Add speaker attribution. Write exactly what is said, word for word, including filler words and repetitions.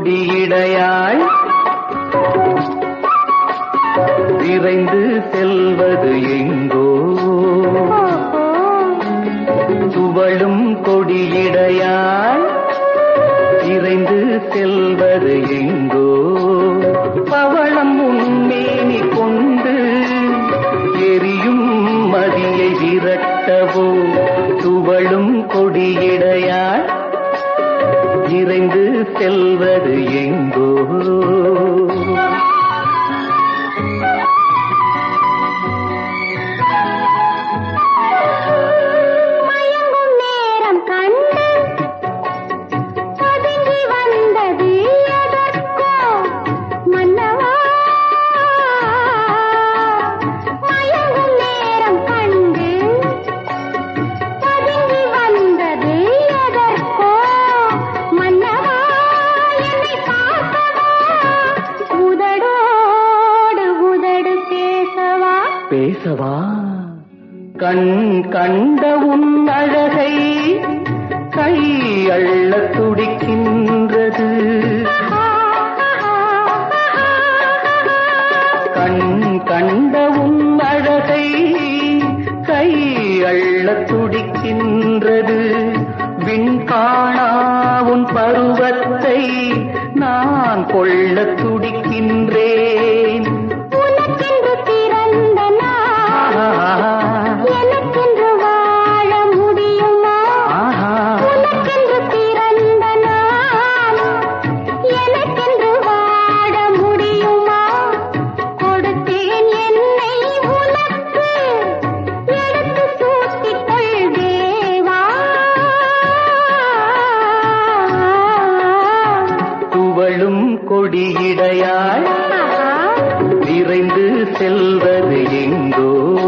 Speaker 1: கொடியிடையாள் விரைந்து செல்வது எங்கோ துவளும் கொடியிடையாள் விரைந்து செல்வது எங்கோ பவளம் உன்மேனி கொண்டு எரியும் மதியை விரட்டவோ துவளும் கொடியிடையாள் விரைந்து செல்வது எங்கோ பேசவா கண் கண்ட உன் அழகை கை அள்ள துடிக்கின்றது கண் கண்ட உன் அழகை கை அள்ள துடிக்கின்றது விண் காணா உன் பருவத்தை நான் கொள்ள துடிக்கின்றேன்
Speaker 2: எனக்கென்று வாழ முடியுமா உனக்கென்று பிறந்த நான் எனக்கென்று வாழ முடியுமா கொடுத்தேன் என்னை உனக்கு எடுத்து சூட்டிக்கொள் தேவா
Speaker 1: துவளும் கொடியிடையாள் விரைந்து செல்வது எங்கோ